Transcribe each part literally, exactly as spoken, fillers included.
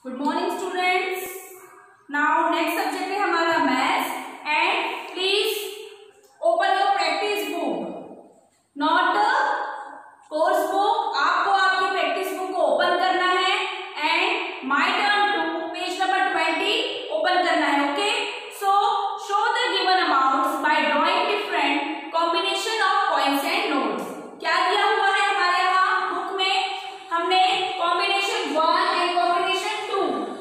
Good morning students. Now next subject है हमारा maths and please open your practice book, not course book. आपको आपकी practice book को open करना है and my turn to page number twenty open करना है। Okay, so show the given amounts by drawing different combination of coins and notes. क्या दिया हुआ है हमारे यहाँ बुक में? हमने combination one and combination two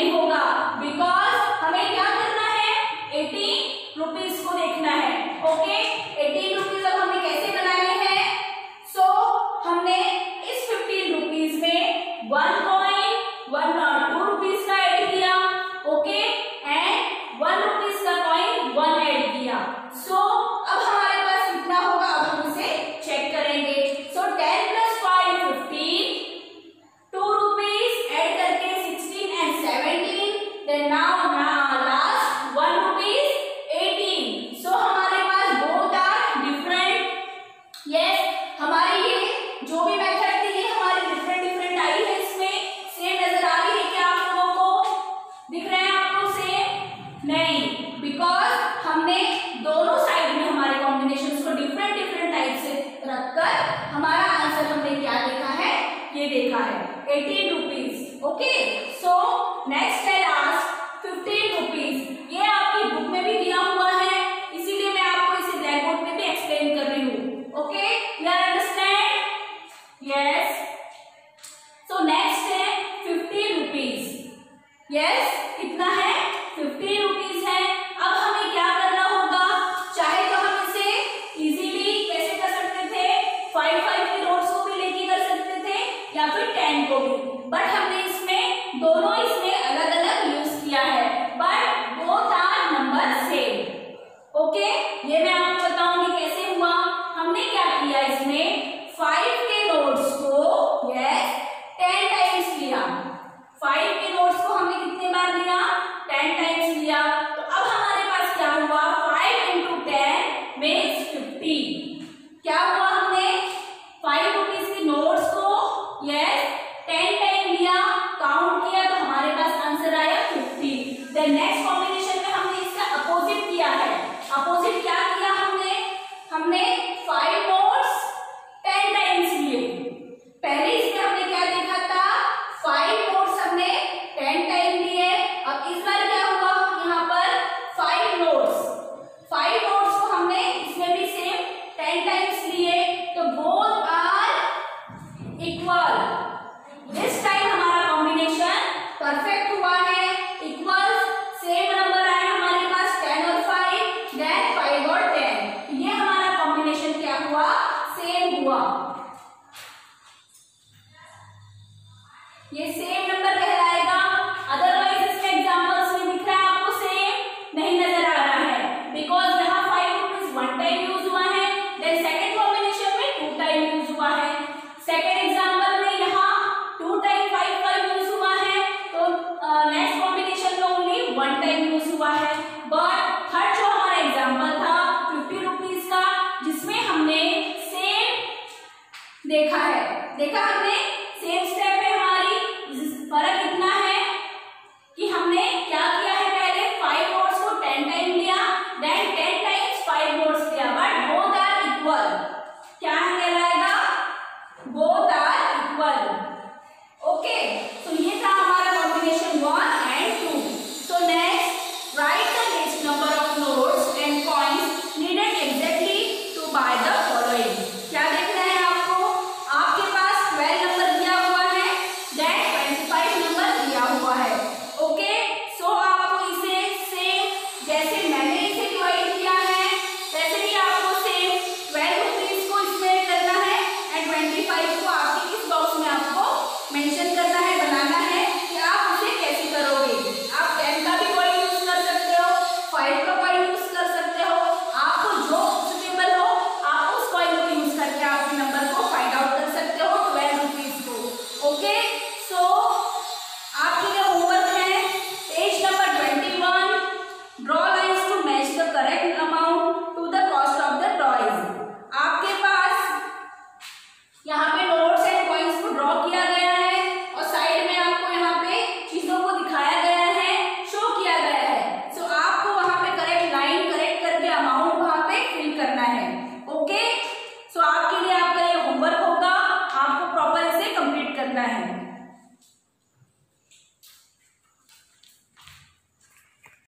नहीं होगा, बिकॉज हमें क्या करना है, एटीन रुपीज को देखना है। ओके, एटीन रुपीज अब हमें कैसे बनाने हैं? सो so, हमने इस फिफ्टीन रुपीज में one coin one two rupees का ऐड किया, ओके, एंड वन रुपीज का कॉइन वन ऐड किया। सो so, अब हमारे पास कितना होगा, अब हम इसे चेक करेंगे। So ten plus five fifteen, two rupees add करके sixteen and seventeen, then now last one rupees eighteen. So हमारे पास बोथ आर डिफरेंट। यस, हमारी ये जो भी मेथड थी ये हमारी डिफरेंट डिफरेंट आई है। इसमें सेम नजर आ रही है क्या आप लोगों को? दिख रहे हैं आपको सेम? नहीं, बिकॉज हमने दोनों साइड में हमारे कॉम्बिनेशंस को डिफरेंट डिफरेंट टाइप से रखकर हमारा आंसर हमने क्या देखा है, ये देखा है eighteen rupees. Okay, so next है लास्ट फिफ्टीन रुपीज। ये आपकी बुक में भी दिया हुआ है, इसीलिए मैं आपको इसे ब्लैक बोर्ड में भी एक्सप्लेन कर रही हूँ। Okay, you understand? Yes, so next है फिफ्टीन रुपीज। यस, कितना है? फिफ्टीन रुपीज है। अब हमें क्या करना होगा? चाहे तो हम इसे इजीली कैसे कर सकते थे, फाइव फाइव के नोट्स को भी लेके कर सकते थे या फिर टेन को भी, बट हमने इसमें दोनों इसमें अलग अलग यूज किया है, but both are number same. Okay, ये मैं आपको बताऊंगी कैसे हुआ। हमने क्या किया, इसमें फाइव के नोट्स को यस टेन टाइम्स लिया। फाइव के नोट्स को हमने कितने बार लिया? टेन टाइम्स लिया। तो अब हमारे पास क्या हुआ, five into ten means fifty. क्या हुआ, हमने फाइव रुपीज के नोट्स को यस टेन टाइम लिया, काउंट किया, तो हमारे पास आंसर आया फिफ्टी। Then next